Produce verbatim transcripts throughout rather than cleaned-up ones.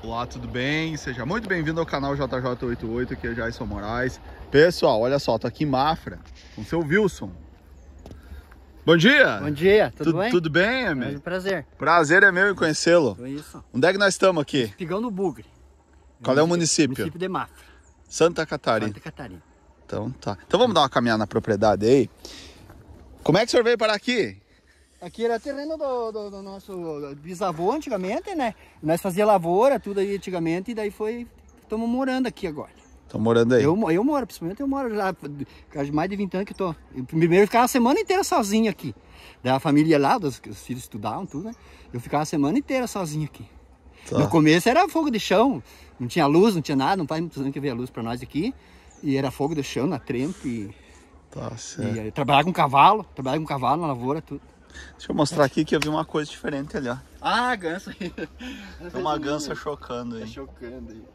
Olá, tudo bem? Seja muito bem-vindo ao canal J J oitenta e oito, aqui é o Jason Moraes. Pessoal, olha só, tô aqui em Mafra com o seu Wilson. Bom dia! Bom dia, tudo Tu, bem? Tudo bem, amigo? É um prazer. Prazer é meu em conhecê-lo. Foi isso. Onde é que nós estamos aqui? Espigão do Bugre. Qual é o município? Município de Mafra, Santa Catarina. Santa Catarina. Então tá. Então vamos dar uma caminhada na propriedade aí. Como é que o senhor veio para aqui? Aqui era terreno do, do, do nosso bisavô antigamente, né? Nós fazia lavoura, tudo aí antigamente, e daí foi... Estamos morando aqui agora. Tô morando aí. Eu, eu moro, principalmente eu moro já faz mais de vinte anos que tô. Eu, primeiro eu ficava a semana inteira sozinho aqui. Daí a família lá, os, os filhos estudavam, tudo, né? Eu ficava a semana inteira sozinho aqui. Tá. No começo era fogo de chão, não tinha luz, não tinha nada, não faz muitos anos que veio a luz pra nós aqui. E era fogo de chão na trempe. E, Tá certo. e trabalhava com cavalo, trabalhava com cavalo na lavoura, tudo. Deixa eu mostrar aqui que eu vi uma coisa diferente ali, ó. Ah, ganso. Tem uma gansa chocando Tá aí. chocando aí.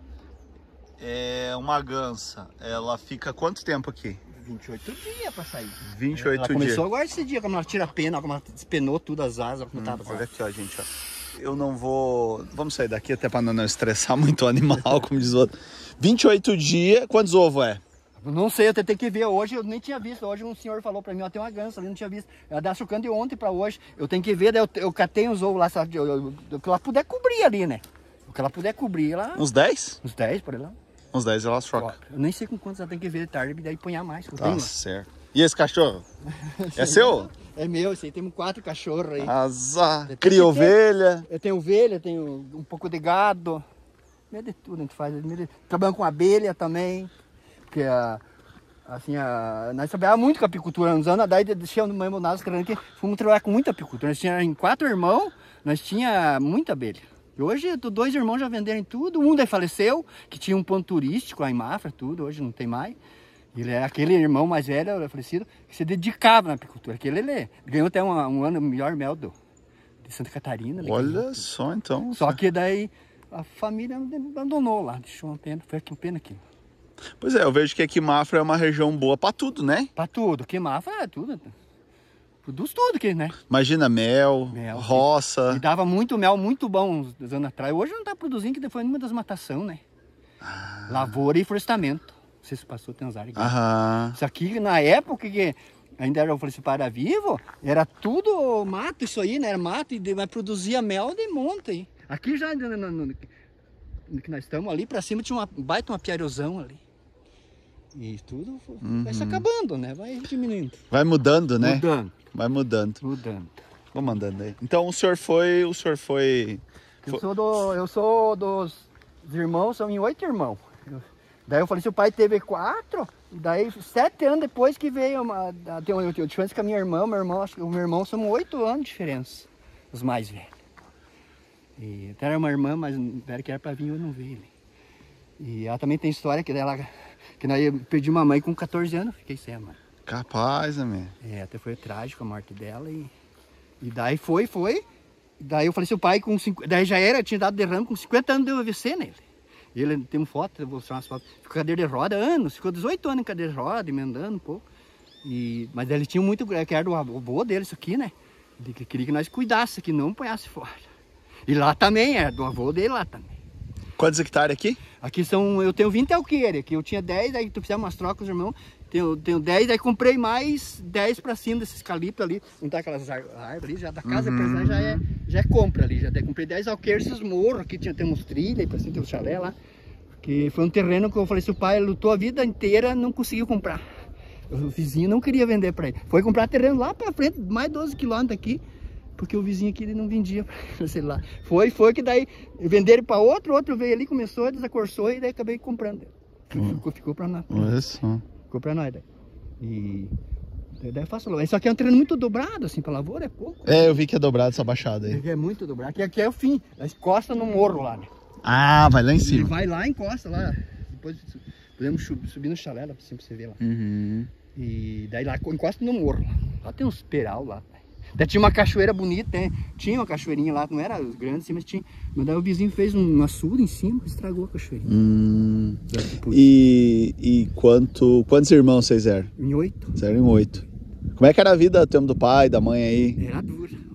É uma gansa. Ela fica quanto tempo aqui? vinte e oito dias pra sair. vinte e oito Ela dias. começou agora esse dia, como ela tira a pena, como ela despenou tudo as asas, como Hum, tava as olha asas. aqui, ó, gente, ó. Eu não vou... Vamos sair daqui até para não estressar muito o animal, como diz o outro. vinte e oito dias, quantos ovos é? Não sei, eu tenho que ver hoje, eu nem tinha visto. Hoje um senhor falou pra mim, ó, tem uma gansa ali, não tinha visto. Ela dá chocando de ontem pra hoje. Eu tenho que ver, daí eu, eu catei os ovos lá, sabe? Eu, eu, o que ela puder cobrir ali, né? O que ela puder cobrir, ela... Uns dez? Uns dez, por aí lá. Uns dez ela choca. Eu nem sei com quantos ela tem que ver de tarde, daí ponhar mais. Eu Tá tenho. certo. E esse cachorro? É seu? É meu, esse aí, temos quatro cachorros aí. Azar. Tem Cria que ovelha. Eu tenho ovelha, tenho um pouco de gado. Meio de tudo a gente faz. Meio de... Trabalhamos com abelha também. Porque a... Assim, a... nós trabalhávamos muito com apicultura uns anos, daí deixamos no nós que fomos trabalhar com muita apicultura. Nós tínhamos quatro irmãos, nós tínhamos muita abelha. E hoje, dois irmãos já venderam tudo. Um daí faleceu, que tinha um ponto turístico lá em Mafra, tudo, hoje não tem mais. Ele é aquele irmão mais velho, falecido, que se dedicava na apicultura. Aquele ele ganhou até um, um ano melhor mel do, de Santa Catarina. Olha só, então. Só que daí a família abandonou lá, deixou uma pena, foi aqui uma pena aqui. Pois é, eu vejo que aqui Mafra é uma região boa para tudo, né? Pra tudo, que Mafra é tudo. Produz tudo aqui, né? Imagina mel, Mel, roça. E dava muito mel, muito bom uns anos atrás. Hoje não tá produzindo, que foi uma das matação, né? Ah. Lavoura e florestamento. Não sei se passou, tem uns áreas aqui. Aham. Isso aqui, na época que ainda era o florestamento era vivo, era tudo mato, isso aí, né? Era mato e vai produzir mel de monte aí. Aqui já, no, no, no, no que nós estamos ali, pra cima tinha uma baita uma piarosão ali. E tudo uhum. vai se acabando, né? Vai diminuindo. Vai mudando, né? Mudando. Vai mudando. Mudando. Vamos andando aí. Então o senhor foi, o senhor foi... Eu sou, do, eu sou dos irmãos, são em oito irmãos. Eu, daí eu falei, se o pai teve quatro, e daí sete anos depois que veio uma... Tem uma diferença com a minha irmã, meu irmão, acho que o meu irmão são oito anos de diferença, os mais velhos. E até era uma irmã, mas velha que era pra vir, eu não vi. E ela também tem história que dela... Que nós eu perdi uma mãe com quatorze anos, fiquei sem a mãe. Capaz, amigo. É, até foi trágico a morte dela e, e daí foi, foi. Daí eu falei, seu pai com cinquenta, daí já era, tinha dado derrame, com cinquenta anos deu A V C nele. Ele tem uma foto, eu vou mostrar umas fotos, ficou com cadeira de roda anos, ficou dezoito anos em cadeira de roda, emendando um pouco. E, mas ele tinha muito, que era do avô dele isso aqui, né? Ele queria que nós cuidássemos, que não ponhasse fora. E lá também, era do avô dele lá também. Quantos hectares aqui? Aqui são, eu tenho vinte alqueires, aqui eu tinha dez, aí tu fizemos umas trocas, irmão. Tenho, tenho dez, aí comprei mais dez pra cima desses caliptos ali. Não tá aquelas árvores já da casa, uhum. já, é, já é compra ali. Já até comprei dez alqueires, esses morros, aqui tinha, tem uns trilhos, aí pra cima tem um chalé lá. Que foi um terreno que eu falei, se o pai lutou a vida inteira, não conseguiu comprar. O vizinho não queria vender pra ele. Foi comprar terreno lá pra frente, mais doze quilômetros aqui. Porque o vizinho aqui ele não vendia, sei lá. Foi, foi que daí venderam para outro, outro veio ali, começou, desacorçou e daí acabei comprando. Hum. Ficou, ficou para nós. Olha só. Ficou para nós daí. E daí eu faço lá. Isso aqui é um terreno muito dobrado, assim, para lavoura é pouco. É, eu vi que é dobrado essa baixada aí. É muito dobrado. Aqui, aqui é o fim, a encosta no morro lá, né? Ah, vai lá em cima. Ele vai lá, encosta lá. Depois podemos subir no chalé lá para cima pra você ver lá. Uhum. E daí lá encosta no morro. Lá tem uns peral lá. Daí tinha uma cachoeira bonita, né? Tinha uma cachoeirinha lá, não era grande assim, mas tinha. Mas daí o vizinho fez um açude em cima, estragou a cachoeirinha. Hum. E, e quanto, quantos irmãos vocês eram? Em oito. Vocês eram em oito. Como é que era a vida do tempo do pai, da mãe aí? Era dura.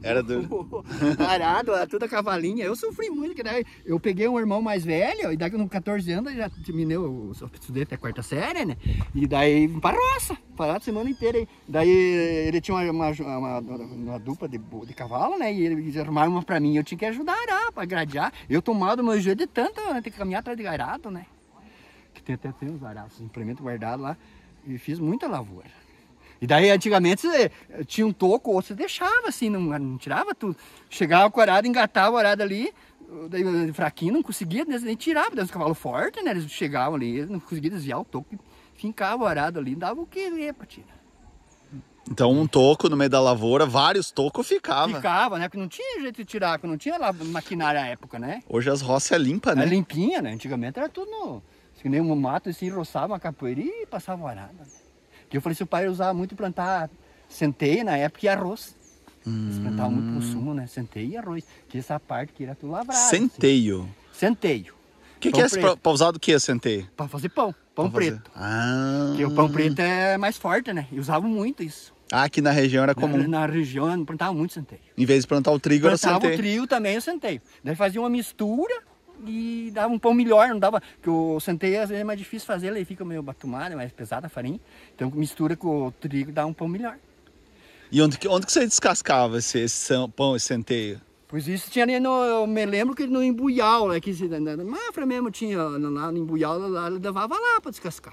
Era do... Arado, tudo a cavalinha. Eu sofri muito, que daí eu peguei um irmão mais velho, e daí com quatorze anos já terminei, eu estudei até a quarta série, né? E daí vim pra roça, parado a semana inteira aí. Daí ele tinha uma, uma, uma, uma dupla de, de cavalo, né? E eles arrumaram uma pra mim, eu tinha que ajudar a arar, pra gradear. Eu tomava meu jeito de tanto, né? Ter que caminhar atrás de arado, né? Que tem até tem uns arados, implementos guardados lá. E fiz muita lavoura. E daí antigamente você tinha um toco, ou você deixava assim, não, não tirava tudo. Chegava com o arado, engatava o arado ali, daí fraquinho, não conseguia, nem tirava, daí os cavalos fortes, né? Eles chegavam ali, eles não conseguiam desviar o toco, fincava o arado ali, dava o que ia pra tirar. Então um toco no meio da lavoura, vários tocos ficava. Ficava, né? Porque não tinha jeito de tirar, porque não tinha lá maquinária à época, né? Hoje as roças é limpa, né? É limpinha, né? Antigamente era tudo no... Que nem um mato, assim, roçava uma capoeira e passava o arado. Que eu falei, seu pai usava muito plantar centeio na época e arroz. Hum. Eles plantavam muito consumo, né? Centeio e arroz. Que essa parte que era tudo lavrado. Centeio? Assim. Centeio. O que, que é pra, pra usar do que, centeio? Pra fazer pão. Pão pra preto. Fazer... Ah. Porque o pão preto é mais forte, né? E usavam muito isso. Ah, aqui na região era comum. Na, na região plantavam muito centeio. Em vez de plantar o trigo, plantava era o centeio. o trigo também, o centeio. Daí fazia uma mistura e dava um pão melhor, não dava, porque o centeio às vezes é mais difícil fazer, ele fica meio batumado, é mais pesado a farinha, então mistura com o trigo dá um pão melhor. E onde, onde que você descascava esse, esse pão, esse centeio? Pois isso tinha ali no, eu me lembro que no Embuial, né, que na Mafra mesmo tinha, lá no Embuial, lá, levava lá para descascar.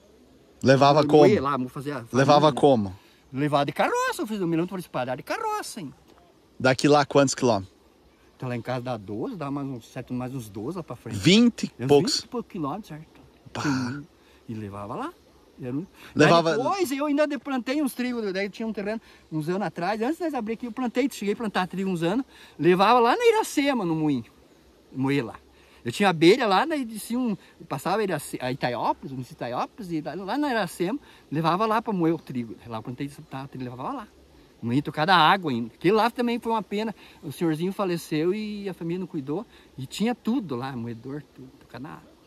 Levava como? Eu ia lá, fazer farinha, levava né? como? Levava de carroça, eu fiz, eu me lembro de parar de carroça, hein. Daqui lá quantos quilômetros? Então lá em casa dá doze, dá mais uns, certo, mais uns doze lá pra frente. vinte e poucos? vinte e poucos quilômetros, certo. Sim, e levava lá. Era um... Levava... Depois eu ainda plantei uns trigos, daí tinha um terreno uns anos atrás, antes de nós abrir aqui, eu plantei, cheguei a plantar trigo uns anos, levava lá na Iracema, no moinho, moer lá. Eu tinha abelha lá, daí descia um, passava a Itaiópolis, um Itaiópolis, e lá na Iracema, levava lá para moer o trigo. Lá eu plantei, levava lá. Não ia tocar da água ainda. Aquilo lá também foi uma pena. O senhorzinho faleceu e a família não cuidou. E tinha tudo lá, moedor, tudo, tocar da água.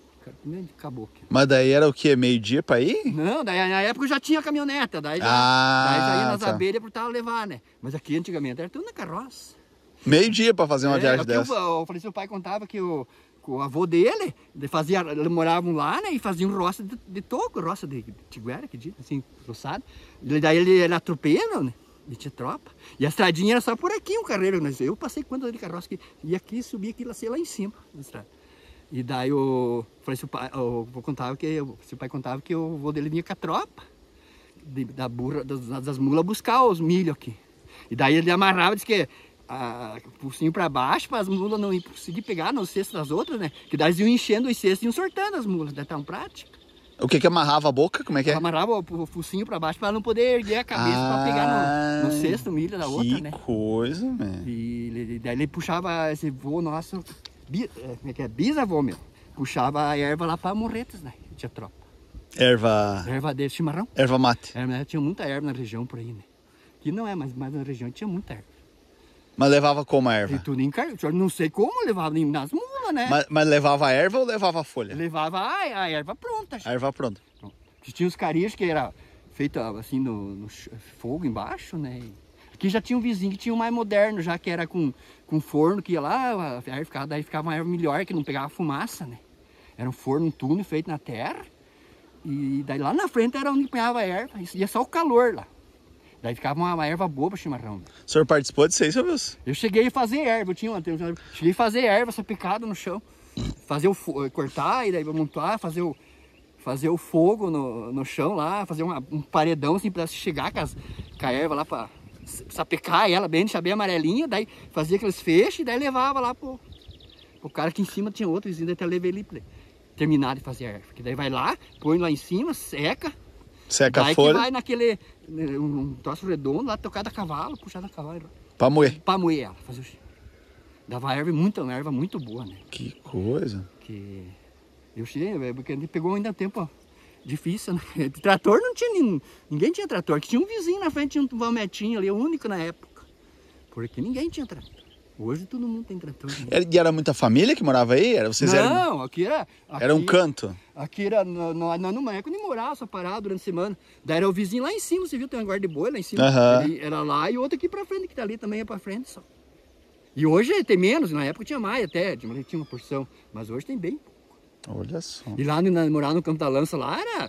Acabou aqui. Mas daí era o quê? Meio-dia para ir? Não, daí na época eu já tinha caminhoneta. Daí já, ah, daí já ia nas tá. abelhas para levar, né? Mas aqui antigamente era tudo na carroça. Meio-dia para fazer uma é, viagem dessa. Eu, eu falei, seu pai contava que o, que o avô dele, ele fazia, eles moravam lá, né? E faziam roça de, de toco, roça de tiguera, que diz, assim, roçado. Daí ele era tropeiro, né? E tinha tropa. E a estradinha era só por aqui, um carreiro. Eu passei quanto de carroça que ia aqui, subia aqui, lá, lá em cima na estrada. E daí eu falei, seu pai, eu vou contar que seu pai contava que o avô dele vinha com a tropa de, da burra, das, das mulas buscar os milho aqui. E daí ele amarrava, disse que a, o focinho para baixo, para as mulas não conseguir pegar no cesto das outras, né? Que daí eles iam enchendo os cestos e iam sortando as mulas, daí tão prática. O que que amarrava a boca? Como é que é? Amarrava o focinho para baixo para não poder erguer a cabeça ah, para pegar no, no cesto milho da outra, né? Que coisa, man. E ele, daí ele puxava esse vô nosso, bi, como é que é? Bisavô meu, puxava a erva lá para Morretes, né? Tinha tropa. Erva... Erva de chimarrão. Erva mate. Erva, tinha muita erva na região por aí, né? Que não é, mas, mas na região tinha muita erva. Mas levava como a erva? E tudo em car... Não sei como, levava nas mulas, né? Mas, mas levava a erva ou levava a folha? Levava a, a erva pronta. A erva pronta. Tinha os carijos que era feito assim no, no fogo embaixo, né? Aqui já tinha um vizinho que tinha um mais moderno, já que era com, com forno, que ia lá, a erva ficava, daí ficava uma erva melhor, que não pegava fumaça, né? Era um forno, um túnel feito na terra. E daí lá na frente era onde punhava a erva, ia só o calor lá. Daí ficava uma, uma erva boa para chimarrão. O senhor participou disso aí, seu Wilson? Eu cheguei a fazer erva, eu tinha uma, eu cheguei a fazer erva, essa picada no chão. Fazer o cortar e daí montar, fazer o, fazer o fogo no, no chão lá, fazer uma, um paredão assim para chegar com, as, com a erva lá para sapecar ela bem, deixar bem amarelinha, daí fazia aqueles feixes e daí levava lá pro, pro cara que em cima tinha outro vizinho, daí até levei ele pra terminar de fazer a erva. Que daí vai lá, põe lá em cima, seca. Seca daí a folha. Que vai naquele, um troço redondo lá, tocado a cavalo, puxado a cavalo. Pra moer. Pra moer ela, fazer o... Dava erva muito, uma erva muito boa, né? Que coisa. Que eu cheguei, porque a gente pegou ainda tempo ó, difícil, né? De trator não tinha ninguém, ninguém tinha trator, que tinha um vizinho na frente, tinha um valmetinho ali, o único na época. Porque ninguém tinha trator. Hoje todo mundo tem trator. Né? Era- E era muita família que morava aí? Era, vocês eram, Não, aqui era... Aqui, era um canto? Aqui era, nós numa época nem morava, só parava durante a semana. Daí era o vizinho lá em cima, você viu, tem uma guarda de boi lá em cima. Aham. Ele era lá e outro aqui pra frente, que tá ali também é pra frente só. E hoje tem menos, na época tinha mais até, tinha uma porção, mas hoje tem bem. Olha só. E lá, no, morar no Campo da Lança, lá era...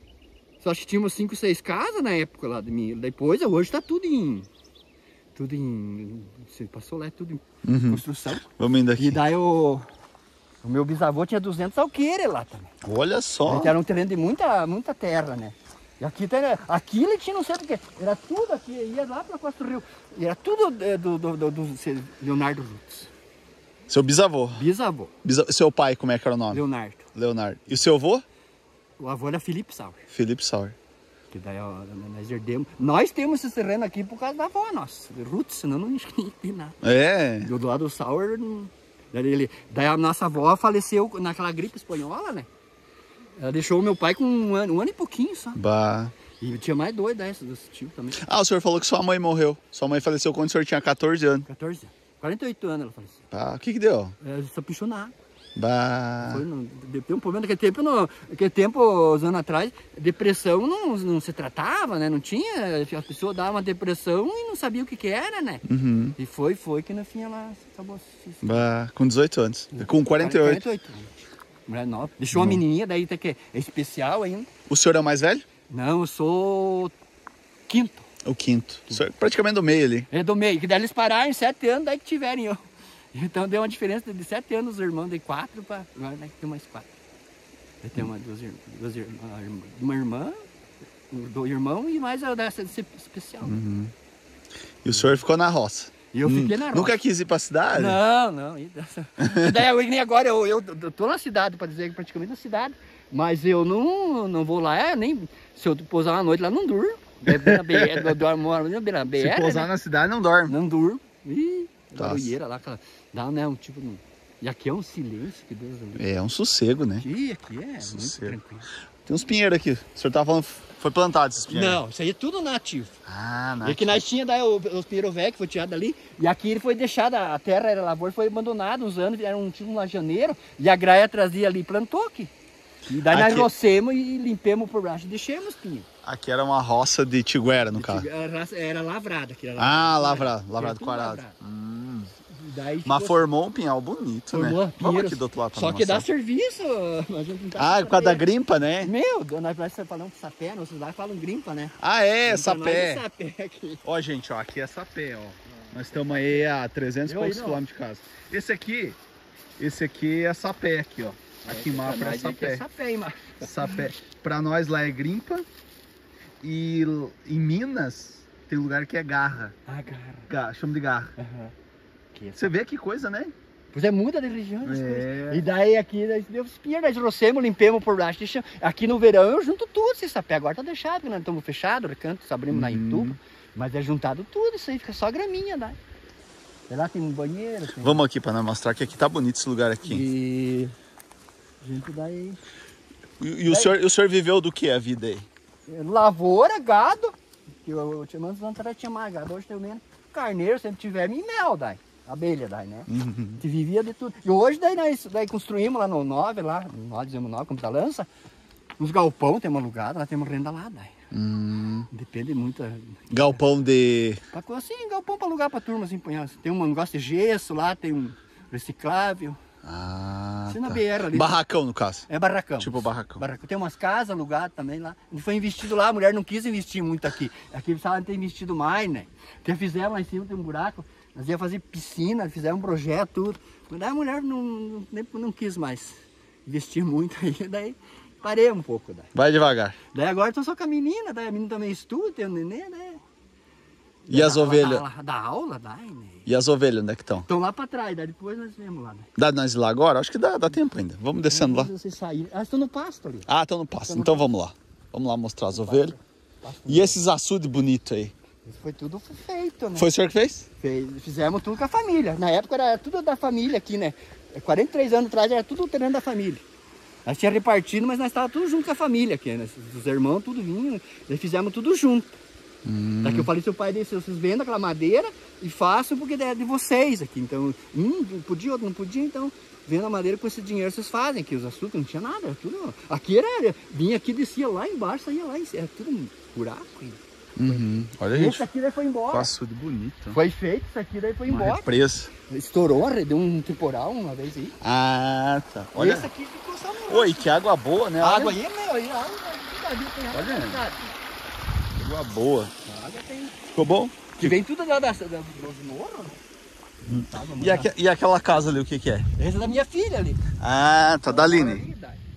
Só acho que tinha umas cinco, seis casas na época lá de mim. Depois, hoje tá tudo em... Tudo em... Você passou lá, é tudo em Uhum. construção. Vamos indo E aqui. daí o... O meu bisavô tinha duzentos alqueires lá também. Olha só. Era um terreno de muita, muita terra, né? E aqui, tem, aqui ele tinha, não sei porque, era tudo aqui, ia lá pra Costa do Rio. E era tudo do, do, do, do Leonardo Rutz. Seu bisavô. Bisavô, Bisa- Seu pai, como é que era o nome? Leonardo. Leonardo. E o seu avô? O avô era Felipe Sauer. Felipe Sauer. Que daí ó, nós herdemos. Nós temos esse terreno aqui por causa da avó nossa, Rutz, senão não tinha tem nada. É. Do lado do Sauer, não... daí, ele... daí a nossa avó faleceu naquela gripe espanhola, né? Ela deixou o meu pai com um ano, um ano e pouquinho só. Bah. E tinha mais dois dessas, desse tio também. Ah, o senhor falou que sua mãe morreu. Sua mãe faleceu quando o senhor tinha quatorze anos. quatorze, quarenta e oito anos ela faleceu. Ah, o que que deu? Ela se apichou na água. Bah. Foi, não, tem um problema naquele tempo, no, naquele tempo, uns anos atrás, depressão não, não se tratava, né? Não tinha, a pessoa dava uma depressão e não sabia o que que era, né? Uhum. E foi, foi que no fim ela acabou se... se- Bah. Com dezoito anos. Com quarenta e oito. quarenta e oito anos. Mulher nova. Deixou uma menininha, daí até que é especial ainda. O senhor é o mais velho? Não, eu sou quinto. O quinto. O senhor é praticamente do meio ali. É do meio, que daí eles pararam em sete anos, daí que tiverem eu. Então deu uma diferença de sete anos, os irmãos de quatro para agora daí tem mais quatro. Eu tenho uma, duas, ir- duas irmãs, uma irmã, do irmão e mais a dessa desse especial. E o senhor ficou na roça. E eu Hum. fiquei na roça. Nunca quis ir pra cidade? Não, não. E dessa- e daí eu- nem agora eu, eu, eu tô na cidade, para dizer que praticamente na cidade, mas eu não, não vou lá, é, nem se eu pousar uma noite lá, não durmo. É na B R, eu dormo na B R, Se pousar né? na cidade, não dorme. Não durmo. Ih, Nossa. barulheira lá, aquela, dá né, um tipo... de- E aqui é um silêncio, que Deus ali. É um sossego, né? Aqui, aqui é Sossego. muito tranquilo. Tem uns pinheiros aqui. O senhor tava falando, foi plantado esses pinheiros? Não, isso aí é tudo nativo. Ah, E não. que nós tinha daí o- os pinheiros velhos que foi tirado ali. E aqui ele foi deixado, a terra era lavoura, foi abandonada uns anos, era um tipo um lajaneiro. E a graia trazia ali e plantou aqui. E daí nós Aqui- rocemos e limpemos por baixo e deixamos pinho. Aqui era uma roça de tiguera, no caso. Era, era lavrada aqui. Era Ah, lavrada. lavrado, lavrado Era tudo quarado. lavrado. Hum. E daí Mas ficou- formou um pinhal bonito, formou né? Vamos pinheiros. aqui do outro lado pra Só que dá mostrar. serviço. A gente não tá Ah, por causa da sabendo. grimpa, né? Meu, nós nós falamos de sapé, vocês lá falam grimpa, né? Ah, é, Então, nós é sapé. sapé aqui. Ó, gente, ó, aqui é sapé, ó. Nós estamos aí a trezentos e Eu aí poucos não. quilômetros de casa. Esse aqui, esse aqui é sapé aqui, ó. Aqui em Mafra é Nós aqui é sapé. sapé, hein, Mar- Sapé. Pra nós lá é grimpa. E l- em Minas tem lugar que é garra. Ah, cara. Garra, chama de garra. Aham. Que Você vê que coisa, né? Pois é, muda de região as É. coisas. E daí aqui, nós deu os pinheiros, nós rocemos, limpemos por baixo, deixamos. Aqui no verão eu junto tudo, esse sapé agora tá deixado, porque nós estamos fechados, recantos, abrimos na Uhum. Ituba. Mas é juntado tudo, isso aí fica só graminha, daí. E lá tem um banheiro, tem... Vamos aqui pra nós mostrar que aqui tá bonito esse lugar aqui. E... Gente, daí... E, e o, senhor, o senhor viveu do que a vida aí? Lavoura, gado, que eu, eu tinha anos atrás tinha mais gado, hoje tem menos. Carneiro, sempre tivemos, e mel, daí. Abelha, daí, né? Uhum. A gente vivia de tudo. E hoje daí nós daí construímos lá no nove, lá, nós dizemos nove, como da lança, uns galpão temos alugado, nós temos renda lá, daí. Hum, Depende muito. galpão de... Pra, co- assim, galpão pra alugar pra turma, assim, põe, assim, tem um negócio de gesso lá, tem um reciclável. Ah, Assim na tá. B R ali. Barracão, no caso. É barracão. Tipo barracão. Barracão. Tem umas casas alugadas também lá. A gente foi investido lá, a mulher não quis investir muito aqui. Aqui precisava ter investido mais, né? Até fizemos lá em cima, tem um buraco. Nós ia fazer piscina, fizemos um projeto, tudo. Mas daí a mulher não, não, nem- não quis mais investir muito aí. Daí parei um pouco. Daí, Vai devagar. daí agora estou só com a menina, daí a menina também estuda, tem um neném, né? E as Ela- ovelhas? ela Dá, dá aula, dá, né? E as ovelhas, onde é que estão? Estão lá para trás, daí depois nós vemos lá, né? Dá de nós ir lá agora? Acho que dá, dá tempo ainda. Vamos descendo lá. Vocês saírem. Elas estão no pasto ali. Ah, estão no pasto. Tão no Então vamos lá. Vamos lá mostrar as ovelhas. Pasto. E esses açudes bonitos aí? Isso foi tudo feito, né? Foi o senhor que fez? Fez- fizemos tudo com a família. Na época era tudo da família aqui, né? quarenta e três anos atrás era tudo o terreno da família. Nós tínhamos repartido, mas nós estávamos tudo junto com a família aqui, né? Os irmãos tudo vinham, nós fizemos tudo junto. Hum. Daqui eu falei, seu pai disse, vocês vendam aquela madeira e façam porque é de vocês aqui. Então, um podia, outro não podia, então vendo a madeira com esse dinheiro vocês fazem aqui. Os açúcares não tinha nada, era tudo. Aqui era, vinha aqui, descia lá embaixo, saía lá, era tudo um buraco. Uhum. Olha, Esse gente, aqui daí foi embora. passou de bonito. Foi feito, isso aqui daí foi Uma embora. represa. Estourou, deu um temporal uma vez aí. Ah, tá. E Olha. esse aqui ficou só no... Oi, que água boa, né? A Olha. água aí, meu, aí, a água tem Olha. água. Água boa. A água tem... Ficou bom? Que vem tudo da, da, da, dos morros. Hum. E, aque, e aquela casa ali, o que que é? Essa é da minha filha ali. Ah, tá da Aline.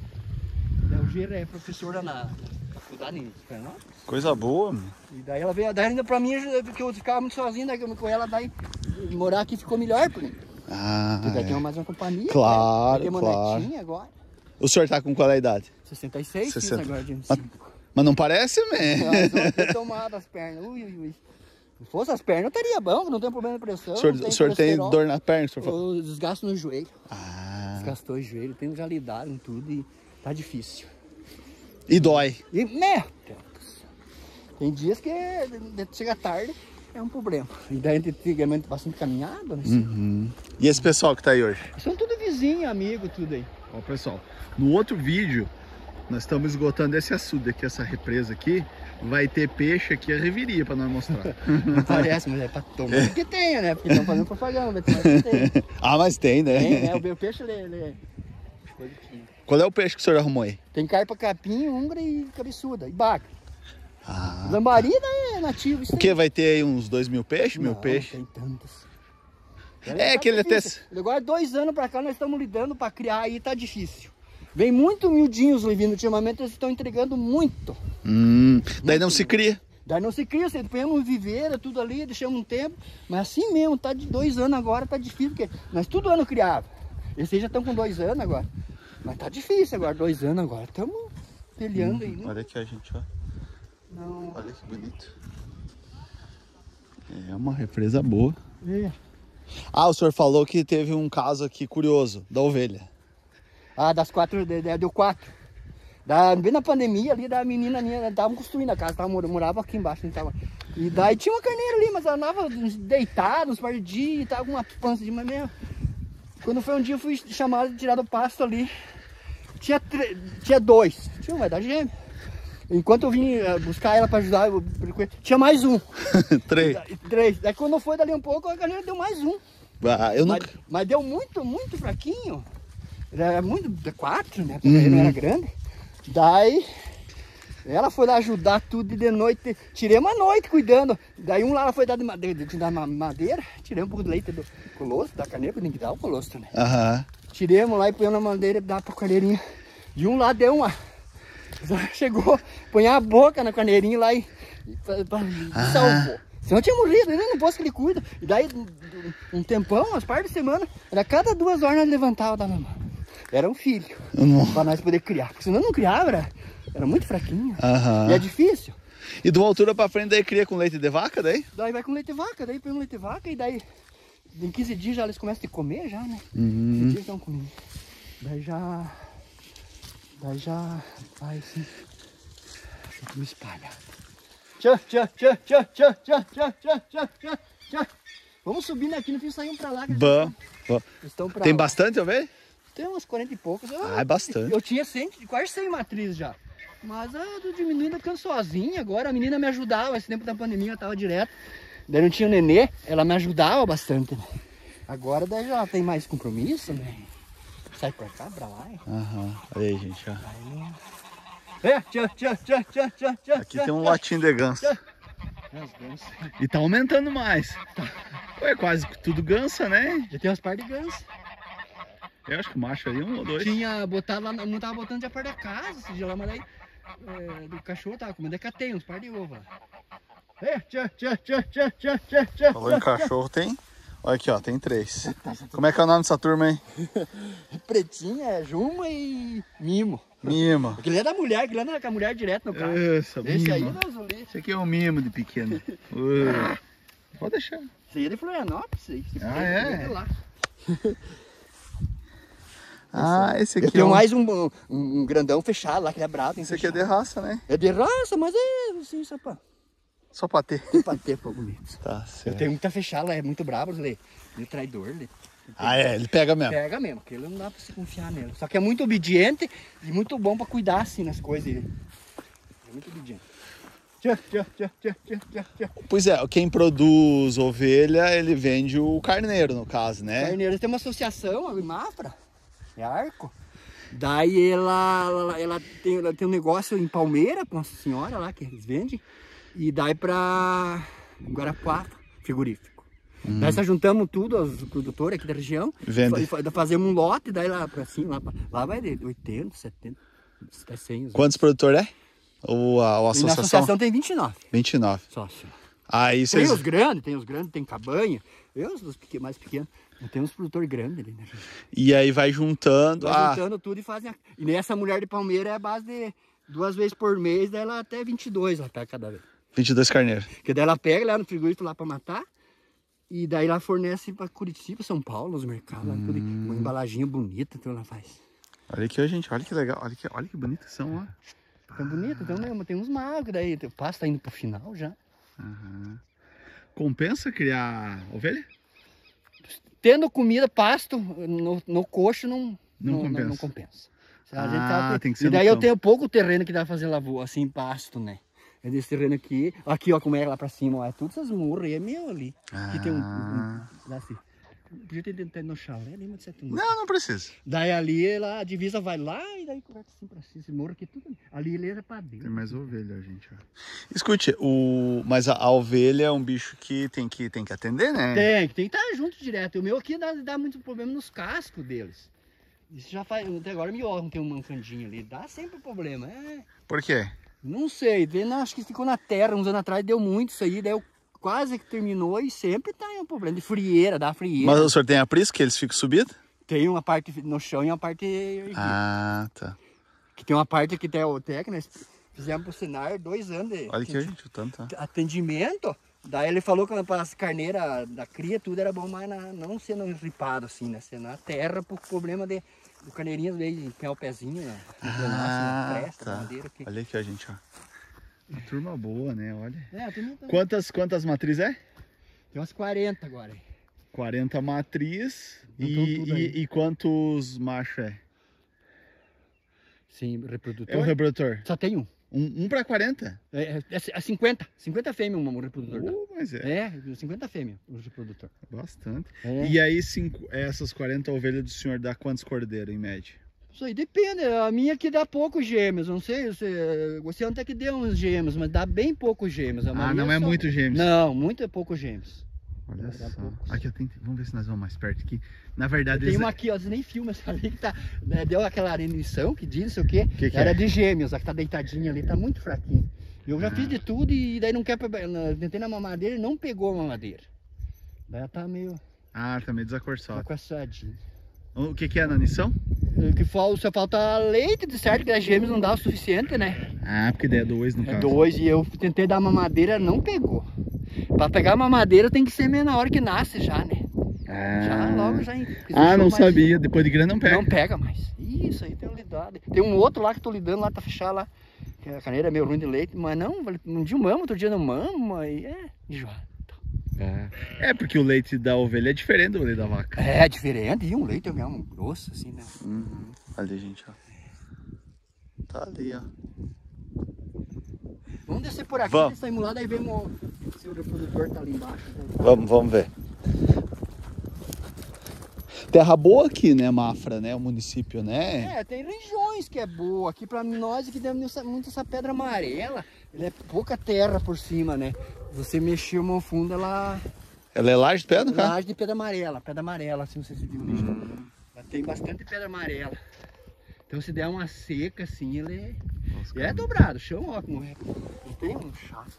O Gera é professora na faculdade em Fernandes. Coisa boa, meu. E daí ela veio, daí ainda pra mim, porque eu ficava muito sozinho, daí com ela, daí morar aqui ficou melhor pra mim. Ah, Porque daí é. tem mais uma companhia. Claro, né? Tem uma claro. netinha agora. O senhor tá com qual é a idade? sessenta e seis, sessenta. fiz agora de Mas, mas não parece, man. Mas tomado as pernas. Ui, ui, ui. Se fosse as pernas, eu teria bom, não tem problema de pressão. O senhor, não tem o senhor tem colesterol. dor na perna, o senhor falou? Eu desgasto no joelho. Ah. Desgastou o joelho, tem já lidaram tudo e tá difícil. E dói. E, meu Deus, tem dias que chega tarde, é um problema. E daí antigamente bastante caminhada, né? Uhum. E esse pessoal que tá aí hoje? São tudo vizinho, amigo, tudo aí. Ó, pessoal, no outro vídeo, nós estamos esgotando esse açude aqui, essa represa aqui. Vai ter peixe aqui, a reviria pra nós mostrar. Não parece, mas é pra tomar que tenha, né? Porque estão fazendo propaganda, mas que tem. Ah, mas tem, né? Tem, né? O peixe, ele, ele é... Qual é o peixe que o senhor arrumou aí? Tem carpa, capim, ungra e cabeçuda, e baca. Ah. Lambari é nativo. Isso O que? Vai ter aí uns dois mil peixes? Mil Não, peixes? tem tantos. É, que ele até... Agora, dois anos pra cá, nós estamos lidando pra criar aí, tá difícil. Vem muito miudinhos vindo ultimamente, eles estão entregando muito. Hum, daí não se cria. Daí não se cria, você põe um viveiro, tudo ali, deixamos um tempo. Mas assim mesmo, tá de dois anos agora, tá difícil, porque nós todo ano criava. Eles já estão com dois anos agora. Mas tá difícil agora, dois anos agora. Estamos peleando aí. Né? Olha aqui a gente, ó. Não. Olha que bonito. É uma represa boa. É. Ah, o senhor falou que teve um caso aqui curioso, da ovelha. Ah, das quatro, deu quatro. Da, bem na pandemia ali, da menina minha, estavam construindo a casa, tava, morava aqui embaixo. Tava, e daí tinha uma carneira ali, mas ela andava deitada uns par de dias, tava com uma pança de mas mesmo. Quando foi um dia eu fui chamado de tirar do pasto ali, tinha, tinha dois, tinha um vai dar gêmeo. Enquanto eu vim buscar ela para ajudar, eu, tinha mais um. Três. E, três. Daí quando foi dali um pouco, a carneira deu mais um. Ah, eu mas, nunca... mas deu muito, muito fraquinho. Era muito, quatro, né? Porque uhum. não era grande. Daí, ela foi lá ajudar tudo e de noite, tirei uma noite cuidando. Daí um lá ela foi dar de madeira, de dar madeira, tirei um pouco de leite do colosso, da carneira, porque tem que dar o colosso também. Aham. Tiremos lá e põe na madeira e dá pra carneirinha. De um lado deu uma. Chegou, põe a boca na carneirinha lá e, e, e ah. salvou. Senão tinha morrido, ele não posso que ele cuida. E daí, um tempão, umas partes de semana, era cada duas horas nós levantava da mamãe. Era um filho, não. Pra nós poder criar. Porque senão não criava, era, era muito fraquinho. Uhum. E é difícil. E do altura pra frente daí cria com leite de vaca daí? Daí vai com leite de vaca, daí põe um leite de vaca e daí em quinze dias já eles começam a comer já, né? Uhum. quinze dias estão comendo. Daí já... Daí já vai assim... Deixa eu me espalhar. Tchau, tchau, tchau, tchau, tchau, tchau, tchau, tchau, tchau, tchau, tchau. Vamos subindo aqui, no fim saímos pra lá. Bom, bom. Estão pra Tem lá. Bastante, eu vejo? Tem umas quarenta e poucas. Eu, ah, é bastante. Eu tinha cem, quase cem matrizes já. Mas eu tô diminuindo, ficando sozinha agora. A menina me ajudava, esse tempo da pandemia eu tava direto. Daí não tinha o nenê, ela me ajudava bastante. Né? Agora daí já tem mais compromisso, né? Sai pra cá, pra lá. Aham, olha aí, gente, ó. Aí... É, tchau, tchau, tchau, tchau, tchau, tchau. Aqui tem um lotinho de ganso. E tá aumentando mais. Ué, quase tudo gansa, né? Já tem umas par de ganso. Eu acho que o macho ali, um ou dois. Tinha botado lá, não tava botando já par da casa, esse dia lá, mas aí é, do cachorro tava comendo, é que tem uns par de ovo lá. É, tchau, tchau, tchau, tchau, tchau, tchau, tchau. Falou em cachorro, tem? Olha aqui, ó, tem três. Como é que é o nome dessa turma aí? Pretinha, é Juma e Mimo. Mimo. Aquele é da mulher, aquele anda com a mulher direto no carro. Essa, Esse mimo. aí é da Azulê. Esse aqui é o mimo de pequeno. Uh, pode deixar. Esse aí é de Florianópolis. Esse Ah, é? Lá. Ah, esse aqui Eu tenho é um... mais um, um, um grandão fechado lá, que ele é bravo. Esse aqui é de raça, né? É de raça, mas é assim, só pra... Só pra ter. Pra ter fogo bonito. Tá certo. Eu tenho muita fechada, é muito brabo, Lê. Ele é traidor, Lê. Ah, é? Ele pega mesmo? Pega mesmo, porque ele não dá pra se confiar nele. Só que é muito obediente e muito bom pra cuidar assim nas coisas. É muito obediente. Tchau, tchau, tchau, tchau, tchau, tchau. Pois é, quem produz ovelha, ele vende o carneiro, no caso, né? Carneiro tem uma associação, a Mafra, é Arco. Daí ela, ela, ela, tem, ela tem um negócio em Palmeira com uma senhora lá que eles vendem. E daí pra Guarapuava, frigorífico. Hum. Daí nós juntamos tudo, os produtores aqui da região. Vende. Fazemos um lote, daí lá pra cima, lá, pra, lá vai de oitenta, setenta, até cem. Quantos produtores é? Ou a, ou a associação? E na associação tem vinte e nove. vinte e nove. Sócio. Aí Tem vocês... os grandes, tem os grandes, tem cabanha. Eu, os mais pequenos. Tem uns produtores grandes ali, né? E aí vai juntando... Vai ah. juntando tudo e fazem... A... E nessa mulher de Palmeira é a base de duas vezes por mês, daí ela até vinte e dois ela pega cada vez. vinte e dois carneiros. Porque daí ela pega lá no frigorífico lá pra matar. E daí ela fornece pra Curitiba, São Paulo, nos mercados. Hum. Lá, tudo, uma embalaginha bonita, então ela faz. Olha aqui, ó, gente. Olha que legal. Olha que, olha que bonitas são, ó. Tão bonito, então mesmo. Tem uns magros daí. O pasto tá indo pro final já. Uhum. Compensa criar ovelha? Tendo comida, pasto, no, no coxo não, não, não compensa. Não, não compensa. A ah, gente tá, tem que ser e daí no eu campo. tenho pouco terreno que dá pra fazer lavoura, assim, pasto, né? É desse terreno aqui. Aqui, ó, como é lá pra cima, ó, é tudo essas murras aí, é meu ali. Ah. Aqui tem um... um, um assim. Podia ter dentro no chalé ali, mas certo. Não, não precisa. Daí ali, ela, a divisa vai lá e daí começa assim pra cima. Esse morro aqui, tudo ali, ele é pra dentro. Tem mais ovelha, gente, ó. Escute, o... mas a, a ovelha é um bicho que tem que, tem que atender, né? Tem, tem que estar junto direto. O meu aqui dá, dá muito problema nos cascos deles. Isso já faz, até agora me olham, tem um mancandinho ali, dá sempre problema. É... Por quê? Não sei, não, acho que ficou na terra, uns anos atrás deu muito isso aí, daí eu quase que terminou e sempre tá um problema de frieira, dá frieira. Mas o senhor tem aprisco que eles ficam subidos? Tem uma parte no chão e uma parte erguida. Ah, tá. Que tem uma parte que tem o técnico, nós fizemos pro Senar dois anos de olha aqui, gente, o tanto. atendimento. Daí ele falou que para as carneiras da cria tudo era bom, mas na, não sendo ripado assim, né? Sendo na terra por problema de do carneirinho, às vezes, empenhar o pezinho, né? Ah, na presta, tá. na madeira. Que... Olha aqui, ó, gente, ó. Uma turma boa, né? Olha. É, tem muita... Quantas, quantas matrizes é? Tem umas quarenta agora. quarenta matriz e, e, e quantos machos é? Sim, reprodutor. É o reprodutor? Só tem um. Um, um para quarenta? É, é, é cinquenta. cinquenta fêmeas um reprodutor. Uh, mas é. É, cinquenta fêmeas o reprodutor. Bastante. É. E aí, cinco, essas quarenta ovelhas do senhor dá quantos cordeiros em média? Isso aí depende. A minha que dá poucos gêmeos. Não sei, você, você até que deu uns gêmeos, mas dá bem poucos gêmeos. A ah, não é só... muito gêmeos? Não, muito é poucos gêmeos. Olha Dá só. poucos. Aqui eu tenho... Vamos ver se nós vamos mais perto aqui. Na verdade, tem eles... uma aqui, ó, você nem filma essa ali que tá. Né, deu aquela emissão que diz, não sei o quê. Que que era é? de gêmeos, a que tá deitadinha ali, tá muito fraquinho. Eu já ah. fiz de tudo e daí não quer. Tentei na mamadeira e não pegou a mamadeira. Daí ela tá meio. Ah, tá meio desacorçado. Aquaçadinha. O que que é na nição? Que só falta leite, de certo, que as gêmeas não dá o suficiente, né? Ah, porque daí é dois no É caso. dois e eu tentei dar mamadeira, não pegou. Pra pegar mamadeira tem que ser meio na hora que nasce já, né? Ah, Já logo já. ah não mais... sabia. Depois de grande não pega. Não pega mais. Isso aí tem um lidado. Tem um outro lá que tô lidando lá, tá fechado lá. Que a caneira é meio ruim de leite, mas não, um dia mama, outro dia não mama, e é enjoado. É, porque o leite da ovelha é diferente do leite da vaca. É diferente, e um leite é um grosso, assim, né? Uhum. Ali, gente, ó. Tá ali, ó. Vamos descer por aqui, vamos. saímos lá, daí vemos se o reprodutor tá ali embaixo. Vamos, vamos ver. Terra boa aqui, né, Mafra, né? O município, né? É, tem regiões que é boa. Aqui pra nós aqui temos muito essa pedra amarela. Ele é pouca terra por cima, né? Você mexer uma funda, ela... Ela é laje de pedra, cara? Laje de pedra amarela, pedra amarela, assim, não sei se viu ali. Hum. Ela tem bastante pedra amarela. Então se der uma seca assim, ele é, Nossa, é dobrado. O chão, ó, como é. Não tem um chato.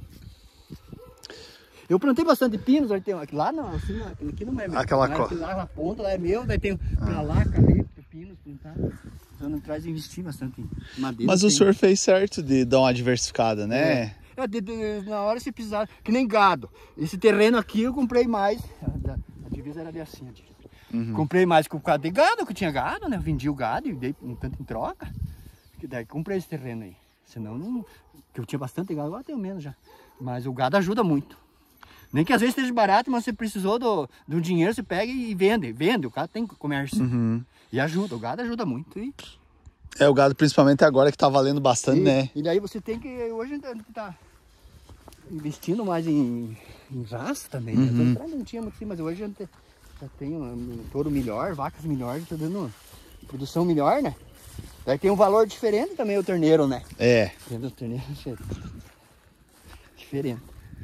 Eu plantei bastante pinos, aí tem aqui lá não, assim, aqui não é meu. Aquela lá, cor. aqui lá na ponta lá é meu, daí tem ah. pra lá, calê, pinos plantados. Então não traz investir bastante em madeira. Mas o tem... senhor fez certo de dar uma diversificada, né? É, é de, de, na hora se precisar, que nem gado. Esse terreno aqui eu comprei mais, a, a divisa era de assim, a divisa. Uhum. Comprei mais por causa de gado, que eu tinha gado, né? Vendi o gado e dei um tanto em troca. Que daí comprei esse terreno aí. Senão não. Que eu tinha bastante gado, agora tenho menos já. Mas o gado ajuda muito. Nem que às vezes esteja barato, mas você precisou do, do dinheiro, você pega e vende. Vende, o gado tem comércio. Uhum. E ajuda, o gado ajuda muito. E, É, o gado principalmente agora que tá valendo bastante, e, né? E daí você tem que, hoje a gente tá investindo mais em, em raça também. Uhum. Né? Não tinha muito assim, mas hoje a gente já tem um, um touro melhor, vacas melhores, tá dando produção melhor, né? Daí tem um valor diferente também o terneiro, né? É. O terneiro é diferente.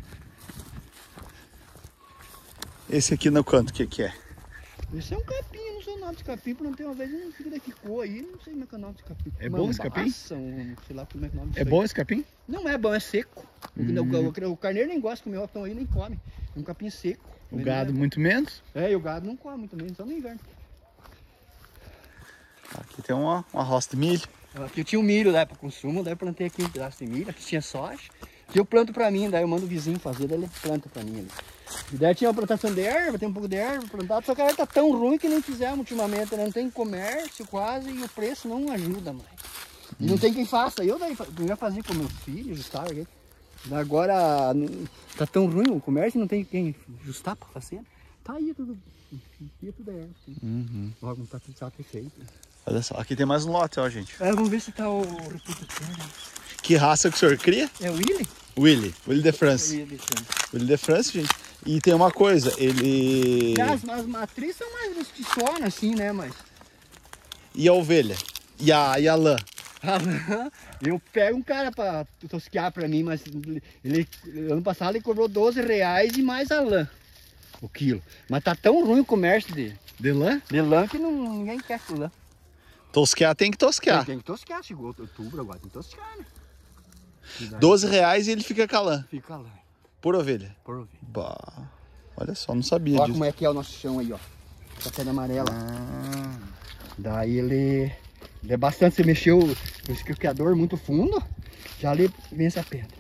Esse aqui no canto, o que que é? Esse é um capim, não sei o nome desse capim, porque não tem uma vez um filho daqui ficou aí, não sei como é que é o nome desse capim. É bom esse capim? Mambaça, um, sei lá como é que é o nome disso É aí. bom esse capim? Não é bom, é seco. O, Hum. o, o, o carneiro nem gosta de comer, então aí nem come. É um capim seco. O Ele gado é, muito menos? É, e o gado não come muito menos, só no inverno. Aqui tem uma, uma roça de milho. Aqui eu tinha um milho lá para consumo, daí eu plantei aqui um pedaço de milho, aqui tinha soja. Que eu planto pra mim, daí eu mando o vizinho fazer, daí ele planta pra mim ali. E daí tinha uma plantação de erva, tem um pouco de erva plantado, só que a erva tá tão ruim que nem fizemos ultimamente, né? Não tem comércio quase e o preço não ajuda mais. E não tem quem faça. Eu daí eu ia fazer com meu filho, ajustar aqui. Agora tá tão ruim o comércio, não tem quem ajustar pra fazer. Tá aí tudo, ia tudo erva. Assim. Uhum. Logo não tá tudo tá perfeito. Olha só, aqui tem mais um lote, ó, gente. É, vamos ver se tá o reprodutor. Né? Que raça que o senhor cria? É o Willy? Willy, Willy de France. Willy de France. Willy de France, gente. E tem uma coisa, ele... E as, as matrizes são mais rustiçonas assim, né, mas... E a ovelha? E a, e a lã? Eu pego um cara pra tosquear pra mim, mas ele, ele ano passado ele cobrou doze reais e mais a lã, o quilo. Mas tá tão ruim o comércio de, De lã? de lã que não, ninguém quer lã. Tosquear tem que tosquear. Tem, tem que tosquear, chegou outubro agora, tem que tosquear, né? doze reais e ele fica com a lã. Fica lã, Por ovelha. por ouvir. Bah, olha só, não sabia Olha disso. como é que é o nosso chão aí, ó. Essa pedra amarela. Ah. Daí ele, ele é bastante, você mexeu o esquilqueador muito fundo, já ali vem essa pedra.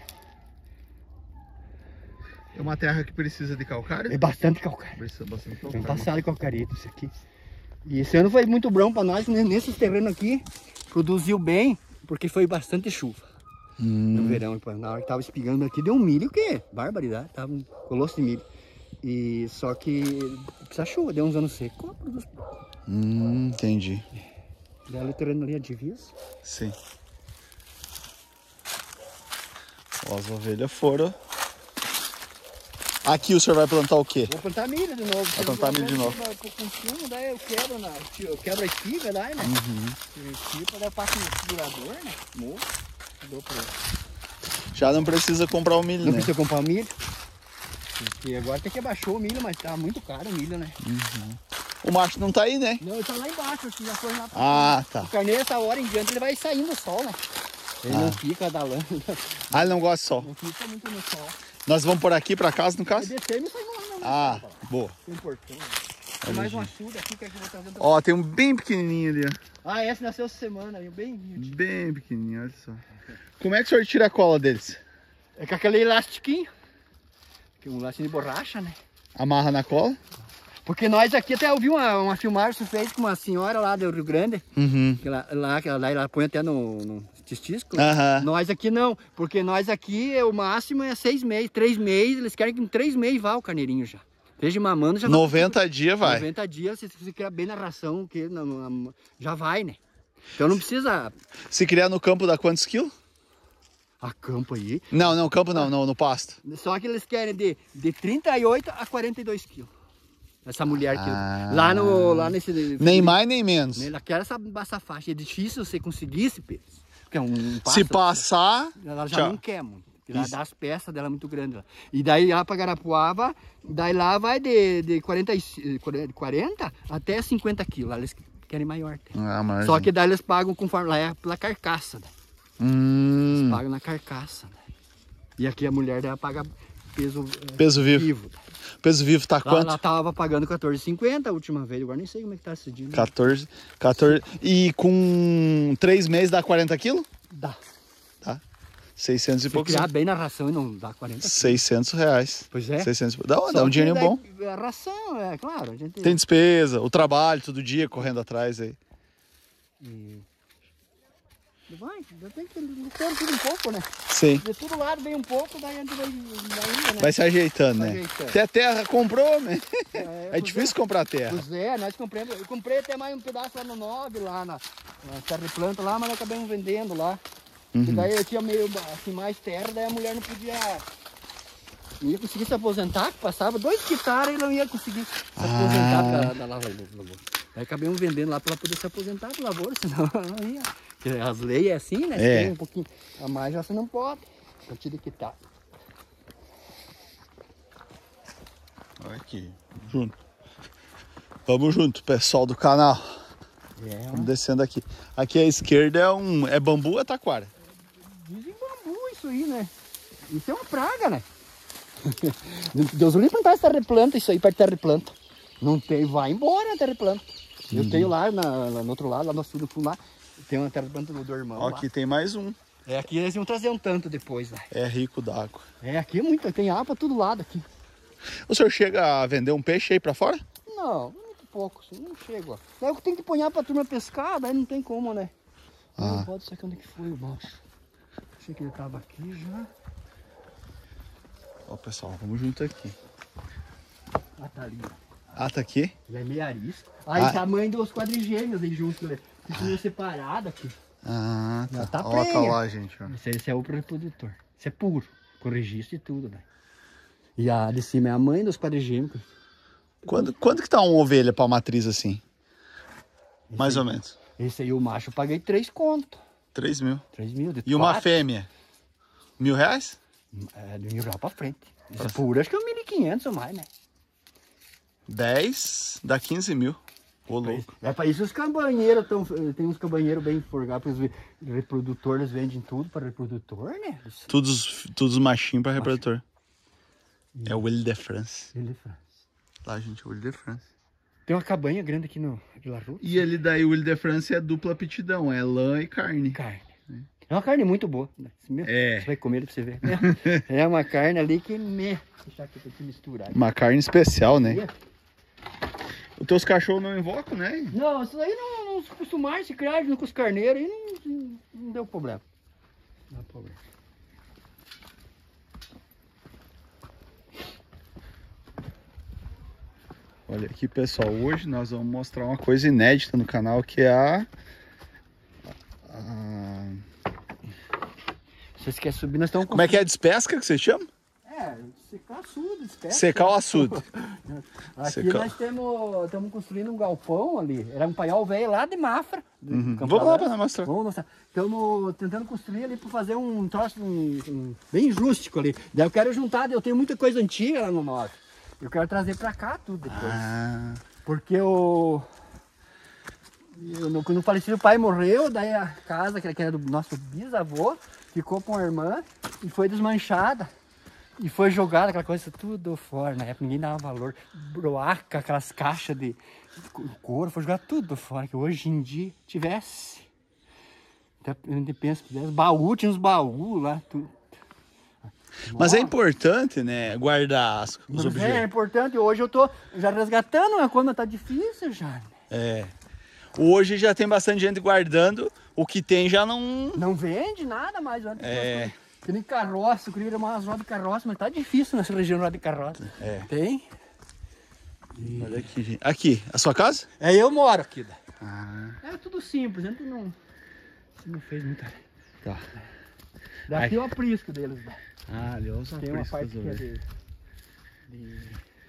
É uma terra que precisa de calcário? É bastante calcário. Precisa bastante Ano calcário. passado de calcarito isso aqui. E esse ano foi muito bom para nós, né? Nesses terrenos aqui, produziu bem, porque foi bastante chuva. Hum. No verão, na hora que tava espigando aqui, deu um milho, o quê? Barbaridade, tava um colosso de milho. E só que precisa chuva, deu uns anos secos, produz. Hum, entendi. Daí o terreno ali é divisa. Sim. Ó, as ovelhas foram. Aqui o senhor vai plantar o quê? Vou plantar milho de novo. Vai plantar milho de novo. Pro consumo, daí eu quebro, na, eu quebro a espiga, daí, né? Uhum. Espiga, daí eu passo no segurador, né? Moço, dou pra ele. Já não precisa comprar o milho, Não né? precisa comprar o milho. Porque agora até que abaixou o milho, mas tá muito caro o milho, né? Uhum. O macho não tá aí, né? Não, ele tá lá embaixo, acho que já foi lá pra Ah, cima. tá. O carneiro, essa hora em diante, ele vai saindo no sol, né? Ele Ah. não fica da lã, Ah, ele não gosta de sol. não fica muito no sol. Nós vamos por aqui pra casa, no Vai caso? descer e sai lá, não. Ah, boa. Tem portão. Tem mais uma chuva aqui que eu vou trazer. Ó, tem um bem pequenininho ali, ó. Ah, essa nasceu essa semana, aí, bem miudinho. Bem pequenininho, olha só. Como é que o senhor tira a cola deles? É com aquele elastiquinho. Que é um lacinho de borracha, né? Amarra na cola? Porque nós aqui, até eu vi uma, uma filmagem que fez com uma senhora lá do Rio Grande. Uhum. Que ela, lá, que ela, ela põe até no, no testículo. Aham. Nós aqui não, porque nós aqui o máximo é seis meses, três meses, eles querem que em três meses vá o carneirinho já. Desde mamando já noventa dias vai. noventa dias, se você criar bem na ração, que na- na- já vai, né? Então não precisa Se criar no campo dá quantos quilos? a campo aí. Não, não, campo não, no, no pasto. Só que eles querem de, de trinta e oito a quarenta e dois quilos. Essa mulher aqui. Ah. Lá, no, lá nesse... Nem mais nem menos. Ela quer essa, essa faixa. É difícil você conseguir esse peso. Porque é um Se pássaro, passar, ela já tchau. não quer muito. Porque ela Isso. dá as peças dela muito grandes lá. E daí lá pra Garapuava, daí lá vai de, de quarenta, e- quarenta até cinquenta quilos. Lá eles querem maior. Ah, mas... Só que daí eles pagam conforme lá é pela carcaça. Né? Hum, Pagam na carcaça. Né? E aqui a mulher dela paga peso, é, peso vivo. vivo. Peso vivo tá Lá, quanto? ela tava pagando quatorze e cinquenta a última vez. Agora nem sei como é que tá esse dia. Né? quatorze, quatorze. E com três meses dá quarenta quilos? Dá. Tá. seiscentos e Se poucos. criar bem na ração e não dá quarenta quilos. seiscentos reais. Pois é. seiscentos. Dá, Só dá um que dinheirinho daí bom. A ração, é claro. A gente... Tem despesa, o trabalho todo dia correndo atrás aí. E... Vai, tem que lutar tudo um pouco, né? Sim. De todo lado vem um pouco, daí a gente vai, vai, né? Vai se ajeitando, Vai né? ajeitando. Até a terra comprou, né? É, É difícil é. comprar terra. Pois é, nós compramos. Eu comprei até mais um pedaço lá no nove, lá na, na terra de planta lá, mas nós acabamos vendendo lá. Uhum. E daí eu tinha meio assim, mais terra, daí a mulher não podia. Não ia conseguir se aposentar, que passava dois hectares e não ia conseguir se aposentar Ah. da, da lavoura. Daí acabamos vendendo lá para ela poder se aposentar da lavoura, senão não ia. Porque as leis é assim, né? Se É. tem um pouquinho a mais, já você não pode. A partir de hectare. Olha aqui, junto. Vamos junto, pessoal do canal. É, Vamos descendo aqui. Aqui à esquerda é um. É bambu ou taquara? dizem bambu isso aí, né? Isso é uma praga, né? Deus livre plantar essa terra de planta, isso aí perto de terra de planta. Não tem, vai embora a terra de planta. Eu Uhum. tenho lá, na, lá no outro lado, lá no sul do fundo lá, tem uma terra de planta do, do irmão. Ó, lá. aqui tem mais um. É, aqui eles iam trazer um tanto depois, né? É rico d'água. É, aqui é muito, tem água pra todo lado aqui. O senhor chega a vender um peixe aí pra fora? Não, muito pouco, assim, não chego. Daí eu tenho que ponhar pra turma pescar, daí não tem como, né? Ah. Não pode saber onde que foi o moço. Achei que ele tava aqui já. Ó, pessoal, vamos junto aqui. Ah, tá ali. Ah, tá aqui? Ele é meio arisco. Aí Ah. tá a mãe dos quadrigêmeos aí junto, né? Ficam separados aqui. Ah, tá. Já tá Ó, tá prenha. lá, gente. Ó. Esse, esse é o reprodutor. Esse é puro, com registro e tudo, né? E a de cima é a mãe dos quadrigêmeos. Quando, quando que tá uma ovelha pra matriz assim? Mais ou menos. Esse aí, o macho, eu paguei três conto. três mil. três mil. De E uma quatro. fêmea? Mil reais? É, de mil reais pra frente. Esse é puro, acho que é um mil e quinhentos ou mais, né? dez dá quinze mil. Ô, louco. É pra isso os cabanheiros tão, tem uns cabanheiros bem forgados, porque os reprodutores eles vendem tudo para reprodutor, né? Eles- Todos, todos machinhos pra reprodutor. É o Willy de France. ele faz. Lá, gente, o Willy de France. Tem uma cabanha grande aqui no Vila Rua. E ele daí, o Willy de France é dupla aptidão, é lã e carne. Carne. É uma carne muito boa. Né? Você É. Você vai comer pra você ver. É uma carne ali que me... Deixa aqui pra te misturar. Uma carne especial, né? E- Os teus cachorros não invocam, né? Não, isso aí não, não se acostumaram, se criaram junto com os carneiros e não, não deu problema. Não deu problema. Olha aqui, pessoal, hoje nós vamos mostrar uma coisa inédita no canal, que é a... a... Se vocês querem subir, nós estamos... Como é que é a despesca que você chama? É, secar açude, espera. Secar o açude. Aqui Secar. nós temos, estamos construindo um galpão ali. Era um paiol velho lá de Mafra. do Uhum. Campo Vamos lá Aranha. para mostrar. Vamos mostrar. Estamos tentando construir ali para fazer um troço um, um, bem rústico ali. Daí eu quero juntar, eu tenho muita coisa antiga lá no norte. Eu quero trazer para cá tudo depois. Ah, Porque eu, eu, quando o falecido pai morreu, daí a casa que era do nosso bisavô ficou com a irmã e foi desmanchada. E foi jogada aquela coisa tudo fora. Na época ninguém dava valor. Broaca, aquelas caixas de couro, foi jogado tudo fora. Que hoje em dia tivesse. Até a gente pensa que tivesse baú, tinha uns baús lá, tudo. mas é importante, né, guardar as- os Mas é, é objetos. importante. Hoje eu tô já resgatando uma coisa, mas tá difícil já. Né? É. Hoje já tem bastante gente guardando, o que tem já não... Não vende nada mais. Antes É. que nem carroça, eu queria umas rodas de carroça, mas tá difícil nessa região roda de carroça. É. Tem? Olha aqui, gente. Aqui, a sua casa? É, eu moro aqui. Né? Ah, É tudo simples, a gente não, não fez muita. tá. Daqui é o aprisco deles. Né? Ah, ali, olha os Tem uma apriscos parte que é ali. de. de...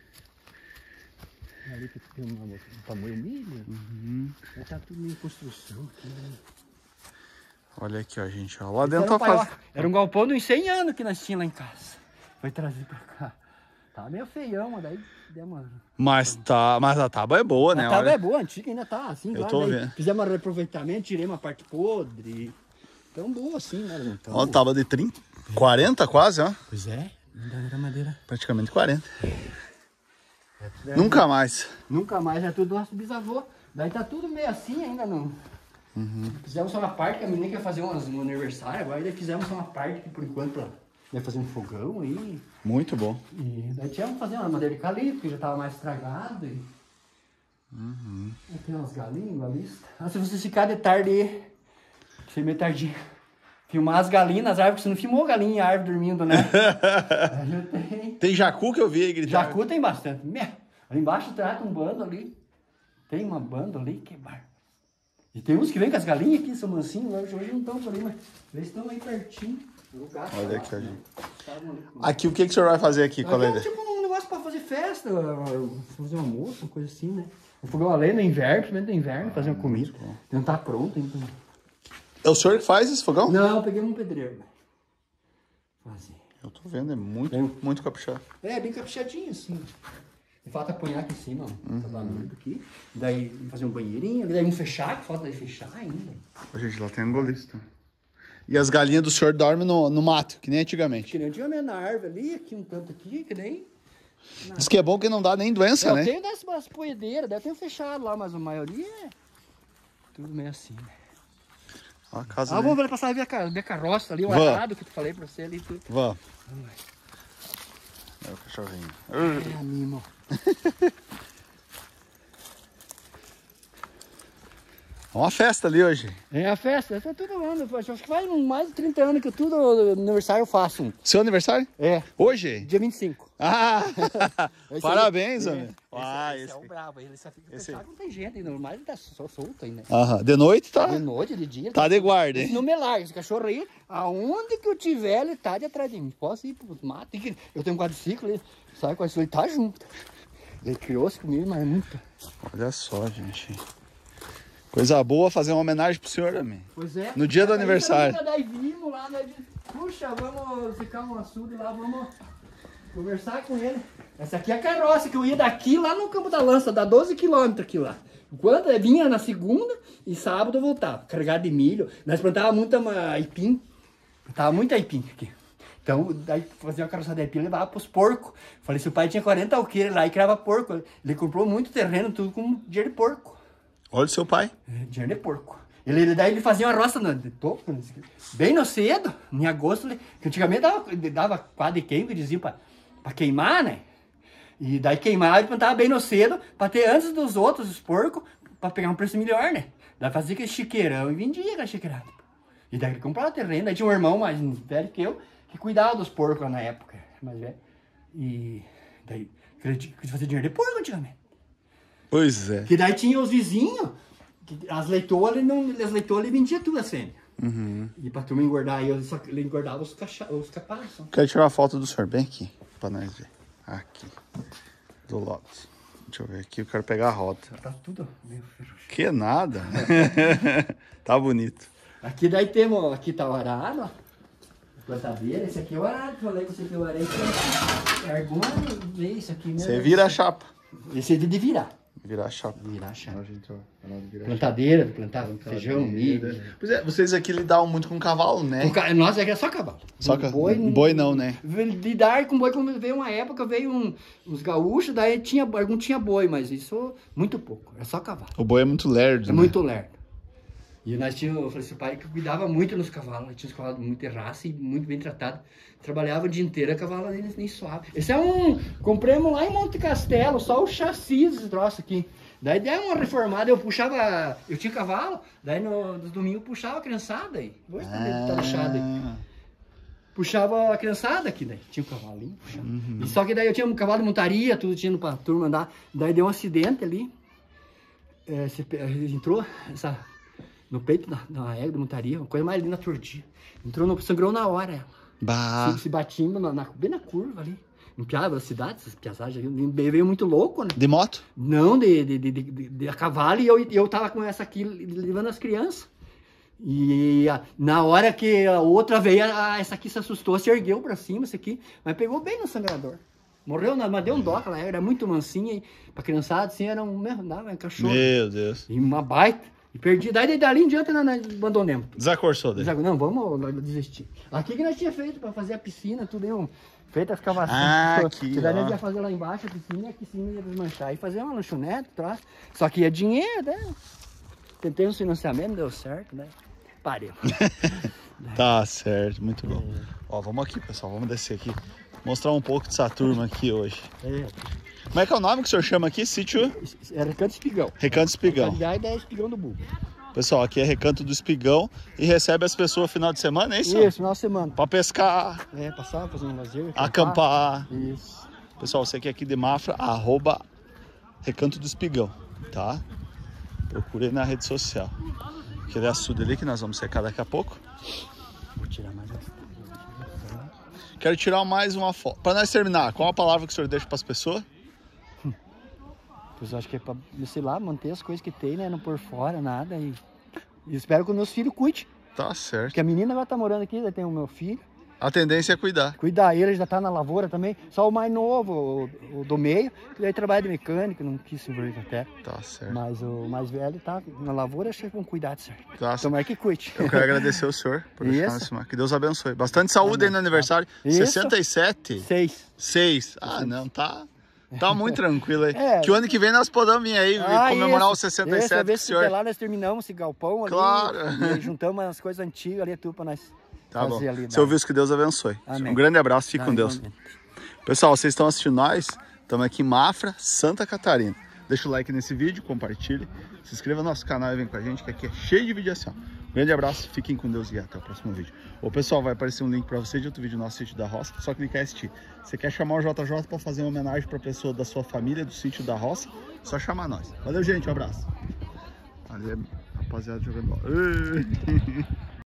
Ali que tem uma um tamanho milho. Uhum. Já tá tudo em construção aqui. Né? Olha aqui, ó, gente. Ó. Lá Esse dentro era, um tá paiol- fazendo... era um galpão de uns cem anos que nós tínhamos lá em casa. Foi trazer pra cá. Tava meio feião, mas daí deu uma. Mas, tá, mas a tábua é boa, né? A tábua Olha. é boa, antiga ainda tá assim. Eu lá, tô daí vendo. Fizemos um reaproveitamento, tirei uma parte podre. Tão boa assim, né? Então, Ó, tábua de trinta, quarenta quase, ó. Pois é, ainda era madeira. Praticamente quarenta. É, Nunca mais. Nunca mais, é tudo do nosso bisavô. Daí tá tudo meio assim ainda não. Uhum. Fizemos só uma parte, que a menina quer fazer umas, um aniversário agora, daí fizemos só uma parte que por enquanto pra né, fazer um fogão aí. Muito bom. E daí tínhamos que fazer uma madeira de calibre, que já tava mais estragado. E... Uhum. Aí tem umas galinhas, galista. Ah, se você ficar de tarde Você meio tardinho. Filmar as galinhas nas árvores, você não filmou galinha em árvore dormindo, né? tem... tem jacu que eu vi aí gritar. Jacu tem bastante. Ali embaixo trata um bando ali. Tem uma banda ali que bar. E tem uns que vêm com as galinhas aqui, são mansinhos, hoje, hoje não estão por aí, mas eles estão aí pertinho. Olha aqui, gente. Aqui, o que, que o senhor vai fazer aqui, colega? É tipo um negócio pra fazer festa, fazer um almoço, uma coisa assim, né? Um fogão a lenha no inverno, primeiro do inverno, fazer uma comida. Não tá pronto ainda. É o senhor que faz esse fogão? Não, eu peguei um pedreiro. Fazer. Eu tô vendo, é muito, é. muito caprichado. É, bem caprichadinho, assim. Falta apanhar aqui em cima, ó. Uhum. Tá bonito aqui. Daí fazer um banheirinho, daí um fechar, que falta daí fechar ainda. Ô, gente, lá tem angolista. E as galinhas do senhor dormem no, no mato, que nem antigamente. Que nem antigamente, na árvore ali, aqui um tanto aqui, que nem... Na... Diz que é bom que não dá nem doença, eu né? Tem dessas poedeiras, deve ter fechado lá, mas a maioria é tudo meio assim, né? A casa ah, dele. Vamos passar a ver a, ver a carroça ali, o Vã. arado que eu falei pra você ali. Tudo. Vamos. É o cachorrinho. É, animo. É uma festa ali hoje. É a festa, essa é todo ano. Acho que faz mais de trinta anos que tudo aniversário eu faço. Um. Seu aniversário? É. Hoje? Dia vinte e cinco. Ah! Parabéns, é, homem. Esse, ah, esse, esse é o bravo. Ele só fica esse... pensando que não tem gente ainda, mas ele tá só solto ainda. Aham. De noite tá? De noite, de dia. Tá de guarda, hein? Não me larga, esse cachorro aí, aonde que eu tiver, ele tá de atrás de mim. Posso ir pro mato. Eu tenho um quadriciclo, ele sai com a ele tá junto. Ele criou-se comigo, mas é muito. Olha só, gente. Coisa boa fazer uma homenagem pro senhor também. Pois é. No dia do aniversário. Daí vimos lá, daí, puxa, vamos ficar um açude lá, vamos conversar com ele. Essa aqui é a carroça, que eu ia daqui lá no Campo da Lança, dá doze quilômetros aqui lá. Enquanto eu vinha na segunda e sábado eu voltava, carregado de milho. Nós plantávamos muita aipim, plantava muita aipim aqui. Então, daí fazia uma carroçada de aipim e levava pros porcos. Falei, se o pai tinha quarenta alqueires lá e criava porco, ele comprou muito terreno, tudo com dinheiro de porco. Olha o seu pai. É, dinheiro de porco. Ele, daí ele fazia uma roça no, de topo, bem no cedo, em agosto, que antigamente dava, dava quadro de queima, que diziam pra, pra queimar, né? E daí queimava e plantava bem no cedo, pra ter antes dos outros, os porcos, pra pegar um preço melhor, né? Daí fazia aquele chiqueirão e vendia aquela chiqueirada. E daí ele comprava terreno, daí tinha um irmão mais velho que eu, que cuidava dos porcos na época, mais velho. E daí ele fazia dinheiro de porco antigamente. Pois é. Que daí tinha os vizinhos, que as leitoas, ele não, as leitoas ele vendia tudo a fêmea. Uhum. E pra turma engordar, ele, só, ele engordava os, cacha, os capaços. Quero tirar uma foto do senhor bem aqui, pra nós ver. Aqui, do Lotus. Deixa eu ver aqui, eu quero pegar a roda. Tá tudo meio ferroso. Que nada. Tá bonito. Aqui daí temos, aqui tá o arado, ó. Plantadeira, esse aqui é o arado, falei que esse aqui é o arado. Argona, vê isso aqui mesmo. Você vira a chapa. Esse é de virar. Virar a chapa. Virar a chapa. A gente, ó, virar plantadeira, plantar feijão, milho. Pois é, vocês aqui lidavam muito com cavalo, né? Com ca... Nossa, aqui é só cavalo. Só ca... boi, boi não, né? Lidar com boi, quando veio uma época, veio um, uns gaúchos, daí tinha, algum tinha boi, mas isso muito pouco, é só cavalo. O boi é muito lerdo, É né? muito lerdo. E nós tínhamos, eu falei assim, o pai que cuidava muito nos cavalos, nós tínhamos cavalos muito raça e muito bem tratados. Trabalhava o dia inteiro, a cavalo nem, nem suave. Esse é um, compramos lá em Monte Castelo, só o chassi desse troço aqui. Daí deu uma reformada, eu puxava, eu tinha cavalo, daí no, no domingo eu puxava a criançada aí. Hoje ah. tá deixado aí. Puxava a criançada aqui, daí tinha um cavalinho, puxava. Uhum. E só que daí eu tinha um cavalo de montaria, tudo tinha pra turma andar. Daí deu um acidente ali, é, você, entrou essa, no peito da, da égua de montaria, uma coisa mais linda, turdia. Entrou, no, sangrou na hora ela. Bah. Se, se batindo na, na, bem na curva ali. Em piada, velocidade, essas piazagens veio muito louco, né? De moto? Não, de, de, de, de, de a cavalo, e eu, eu tava com essa aqui levando as crianças. E a, na hora que a outra veio, a, essa aqui se assustou, se ergueu pra cima, essa aqui, mas pegou bem no sangrador. Morreu, mas deu um dó, ela era muito mansinha, e pra criançada, assim, era um, andava, um cachorro. Meu Deus. E uma baita. E perdi, daí dali em diante nós, nós abandonamos. Desacorçou dele? Não, vamos desistir. Aqui que nós tínhamos feito pra fazer a piscina, tudo aí, um... Feita a escavação. Ah, aqui, que daí nós ia fazer lá embaixo a piscina e aqui em cima ia desmanchar. E fazer uma lanchonete, troço. Só que ia dinheiro, né? Tentei um financiamento, não deu certo, né? Parei. Tá certo, muito bom. É. Ó, vamos aqui, pessoal, vamos descer aqui. Mostrar um pouco dessa turma aqui hoje. É. Como é que é o nome que o senhor chama aqui? Sítio? É Recanto Espigão. Recanto Espigão. A é Espigão do Bugo. Pessoal, aqui é Recanto do Espigão e recebe as pessoas final de semana, é isso? Isso, final de semana. Pra pescar. É, passar, fazer um lazer. Acampar. Isso. Pessoal, você que é aqui de Mafra, arroba Recanto do Espigão, tá? Procure na rede social. Aquele açude ali que nós vamos secar daqui a pouco. Vou tirar mais uma. Quero tirar mais uma foto. Para nós terminar, qual a palavra que o senhor deixa para as pessoas? Pois eu acho que é pra, sei lá, manter as coisas que tem, né? Não por fora, nada. E, e espero que os meus filhos cuidem. Tá certo. Porque a menina vai estar morando aqui, daí tem o meu filho. A tendência é cuidar. Cuidar, ele já tá na lavoura também. Só o mais novo, o, o do meio, que daí trabalha de mecânico, não quis se envolver até. Tá certo. Mas o mais velho tá na lavoura, acho que vão cuidar de certo. Tá certo. Tomara que cuide. Eu quero agradecer o senhor por deixar nesse mar. Que Deus abençoe. Bastante saúde aí no aniversário. Isso. sessenta e sete? Seis. seis. Ah, não, tá. Tá muito tranquilo aí. É. Que o ano que vem nós podemos vir aí Ah, comemorar isso. os sessenta e sete Esse, com o vez senhor. que lá nós terminamos esse galpão ali. Claro. E juntamos as coisas antigas ali, tudo pra nós Tá bom. fazer ali. Seu Wilson, que Deus abençoe. Amém. Um grande abraço, fique Tá, com Deus. igualmente. Pessoal, vocês estão assistindo nós, estamos aqui em Mafra, Santa Catarina. Deixa o like nesse vídeo, compartilhe, se inscreva no nosso canal e vem com a gente, que aqui é cheio de vídeo assim. Um grande abraço, fiquem com Deus e até o próximo vídeo. Ô pessoal, vai aparecer um link para você de outro vídeo do nosso sítio da roça, só clicar em assistir. Você quer chamar o J J para fazer uma homenagem para pessoa da sua família do sítio da roça? Só chamar nós. Valeu, gente, um abraço. Ali é rapaziada jogando bola.